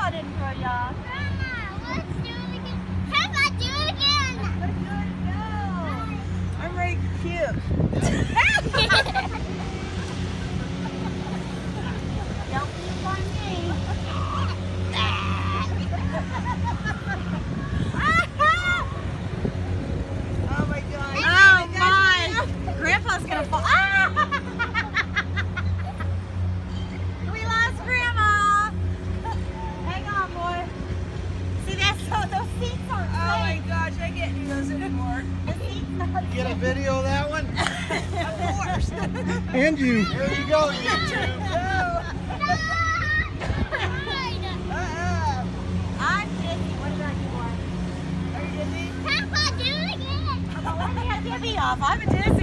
Grandpa didn't throw you off. Grandma, let's do it again. Grandpa, do it again. Let's go. I'm ready to puke. Don't puke on me. Oh my God. Oh my. Grandpa's gonna fall. We lost Grandma. Hang on, boy. See, that's so those seats aren't safe. Oh my gosh, I can't do those anymore. The seat's not Get a video of that one? Of course. And you. There you go, YouTube. I'm dizzy. What about you, boy? Are you dizzy? Grandpa, do it again. Why do they have to get me off? I'm dizzy.